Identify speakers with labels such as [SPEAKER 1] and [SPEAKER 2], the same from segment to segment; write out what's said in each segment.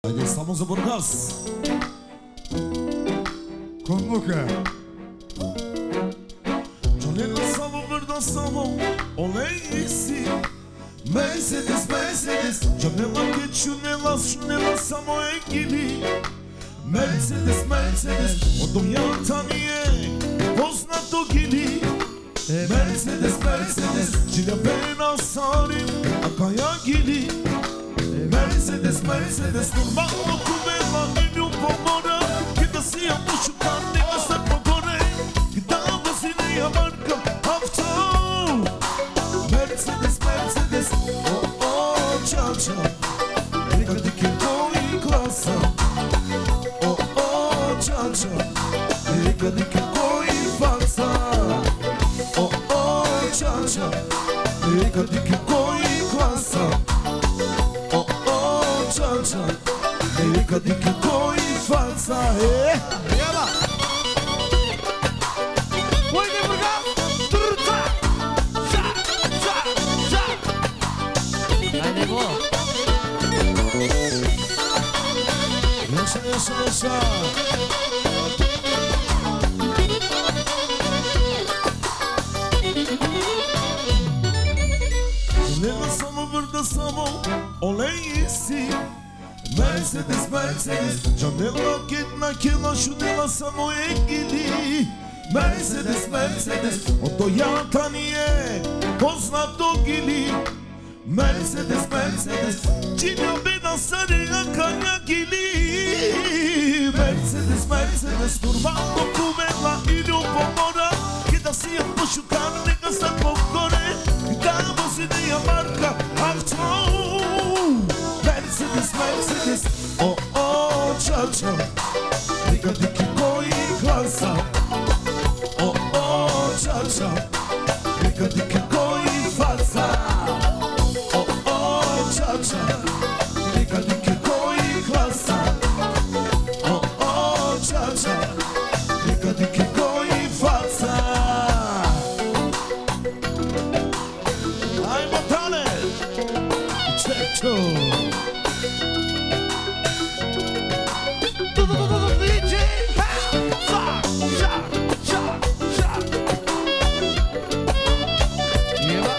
[SPEAKER 1] Haideți, estamos în Burgas.
[SPEAKER 2] Con Luca.
[SPEAKER 1] Giornella stavo per danzavo, olesi. Mercedes, Mercedes. Giornella che ciunella, ciunella samo egili. Mercedes, Mercedes. Odoyan taniye, poznato gili. Mercedes, Mercedes. Cile pena sarim, akaya gili. Mercedes, Mercedes. Normalo kumela, in un pomora. Che da sia mushukan, nega se pogore. Che da vasilea marca, hafta. Mercedes, Mercedes. Oh, oh, ciao, ciao. Ricordati che poi classa. Oh, oh, ciao, ciao. Ricordati che poi falsa. Oh, oh, ciao, ciao. Ricordati che poi classa. Oh, oh, ciao, ciao. Ricordati che poi falsa.
[SPEAKER 2] Yalla. Voi de Burgas. Turta. Şa, şa, şa. Hadi bu.
[SPEAKER 1] Yaşa, yaşa, yaşa. Nella samo vrda samo olejsi. Mercedes, Mercedes. Giornella ketna kela šunela samo egili. Mercedes, Mercedes. Odoyan taniye, poznato gili. Mercedes, Mercedes. Cine bena sare akaya gili. Mercedes, Mercedes. Turbando kumela in un pomora. Che da sia posciukan nega sta pokore. Da vasilea marca hafta. Mercedes, Mercedes. Oh, oh, ciao, ciao. Ricordati che poi classa. Oh, oh, ciao, ciao. Ricordati che poi falsa. Oh, oh, ciao, ciao. Ricordati che poi classa. Oh, oh, ciao, ciao. Ricordati che poi falsa. Hai Montale. Certo.
[SPEAKER 2] DJ. Şa, şa, şa, şa. Yalla.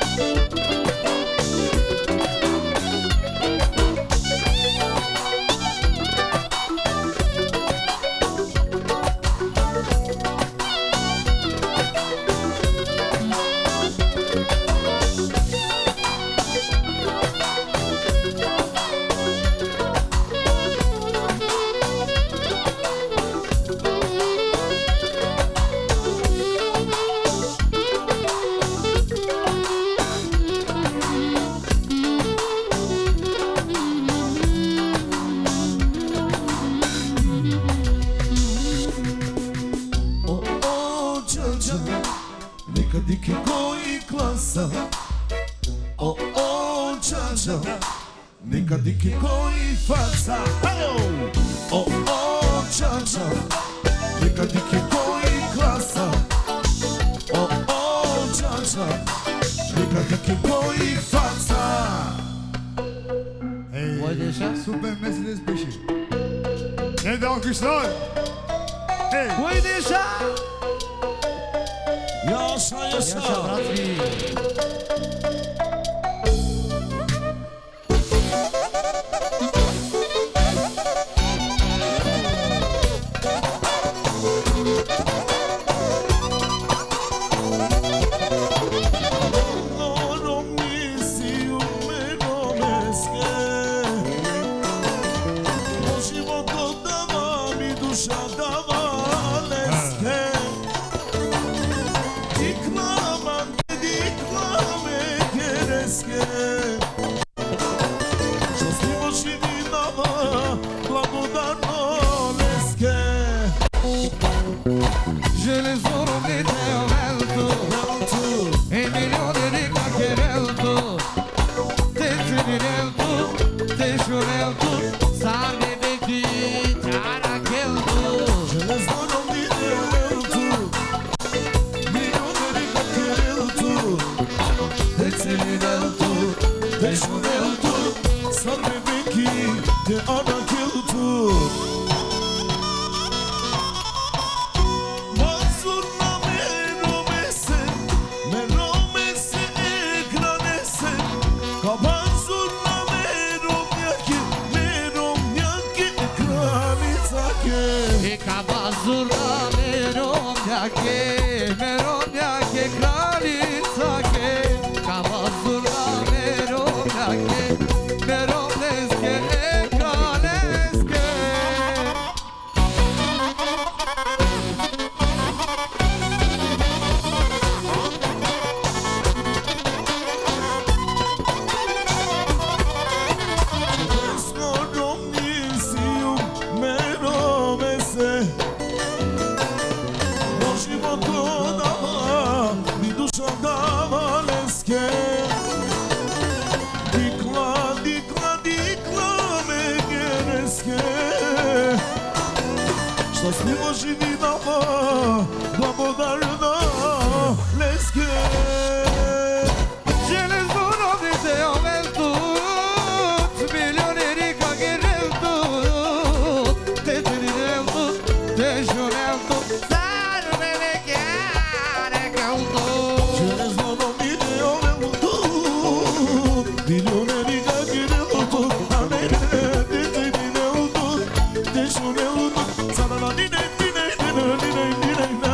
[SPEAKER 1] Oh, oh, ciao, ciao. Ricordati che poi classa. Oh, oh, ciao, ciao. Ricordati che poi falsa. Oh, oh, ciao, ciao. Ricordati che poi classa. Oh, oh, ciao, ciao. Ricordati che poi falsa.
[SPEAKER 2] Hey.
[SPEAKER 3] Voi de așa?
[SPEAKER 2] Super Mercedes Beşir. Ne de alkışlar. Hey.
[SPEAKER 3] Voi de așa?
[SPEAKER 1] Yaşa,
[SPEAKER 3] Așa,
[SPEAKER 1] yaşa.
[SPEAKER 3] brații!
[SPEAKER 1] No, no mi si umeroleske. O životu dava mi duša dava leske. Diklame gereske. Što snimo živinama blagodarno leske.
[SPEAKER 3] Je les oromne te ovelto E milioni di caccherelto Te finirelto, te șurelto Sarne vecchi tarachelto
[SPEAKER 1] Železnom dijeltu, milioneri kakireltu. Decenireltu, deșureltu. Sarme vechi te ara Manzur Manzur na meromese Meromese ekranese Ka Manzur na meromjake Meromjake ekranitake
[SPEAKER 3] Ka Manzur na meromjake Meromjake ekranitake Ka Manzur na meromjake Meromneske ekraneske
[SPEAKER 1] Smorom nisium meromese Do životu dama mi duša davaleske Dikla, dikla, dikla me gereske Šťastlivo živi dama Blagodarna leske
[SPEAKER 3] Žene zborovnice oveltut Milioneri kagereltut Teterireltut Težureltut Sarvele kjare keltut
[SPEAKER 1] Žene zborovnice oveltut Milioneri kagereltut Teterireltut Težureltut Sarala dine dine dine dine dine dine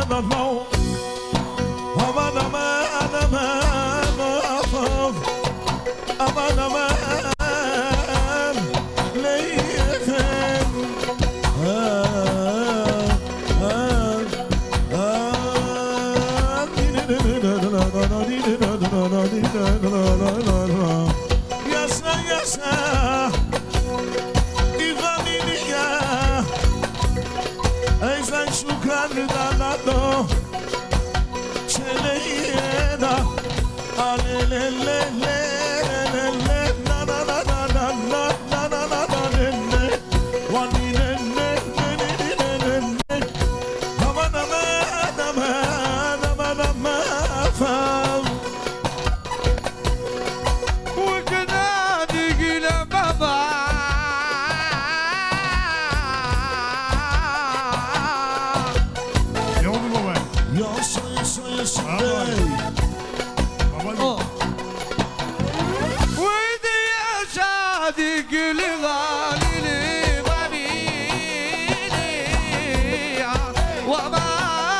[SPEAKER 1] Aman aman aman afaf Aman aman leyfen Yaşa yaşa İvaniliya Eyzen şukardan ado Çeleyeda Alelelelelelele Na na na na na na na na na na lele Waninelelelelelele Aman aman aman aman aman fam
[SPEAKER 3] وكنادي قيلة بابا
[SPEAKER 2] Ne oldu baba?
[SPEAKER 1] Yaşa yaşa yaşa
[SPEAKER 2] Aman.
[SPEAKER 1] bey
[SPEAKER 2] Baba
[SPEAKER 3] ويدي يا شادي قيلة غالي غالي وما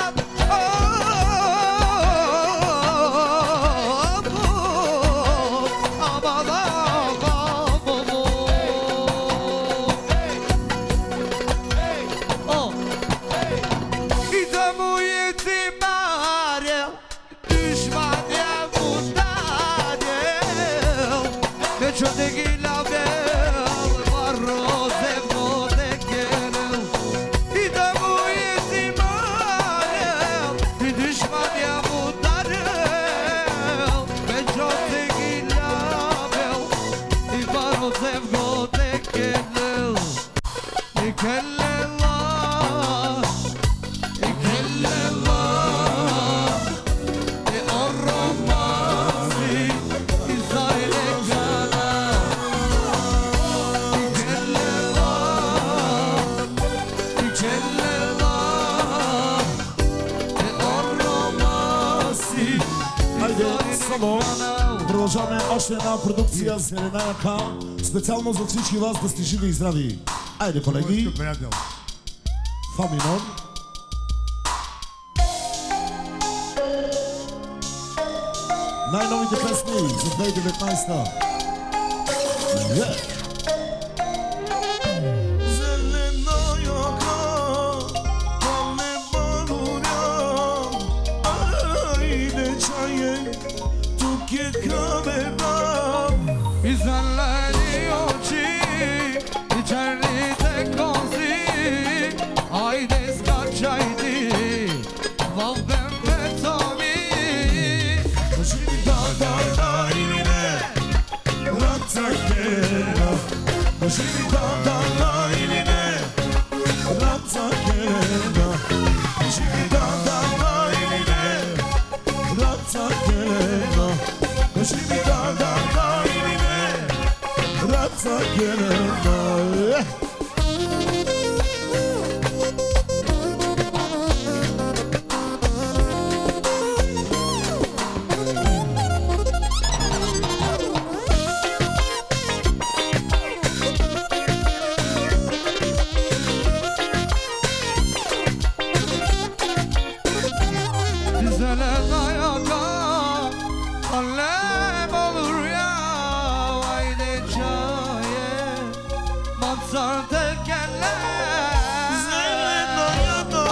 [SPEAKER 1] Продължаваме още една продукция с Елена К. Специално за всички вас да сте живи и здрави. Айде, колеги.
[SPEAKER 2] приятел.
[SPEAKER 1] Фа минор. Най-новите песни за 2019.
[SPEAKER 3] zor tekerler.
[SPEAKER 1] Zerrena yana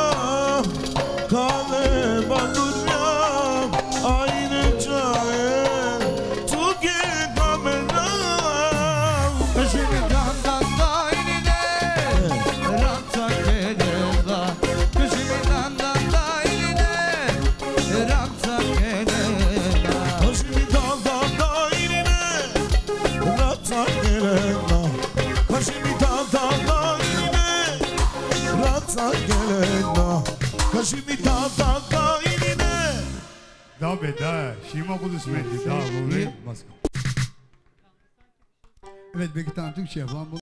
[SPEAKER 1] kaleba dunyam aynı cahil tuge kameram.
[SPEAKER 3] Şimdi dandan da inine Ranta keleza. Şimdi dandan da inine Ranta keleza.
[SPEAKER 1] Kaşimi daldan dairine rata gelena. Kaşimi daldan dairine rata gelena. Kaşimi daldan dairine.
[SPEAKER 2] Da be da. Şima Kudüs Mehdi. Da bu ve Moskova. Evet, bir tane Türkçe yapalım.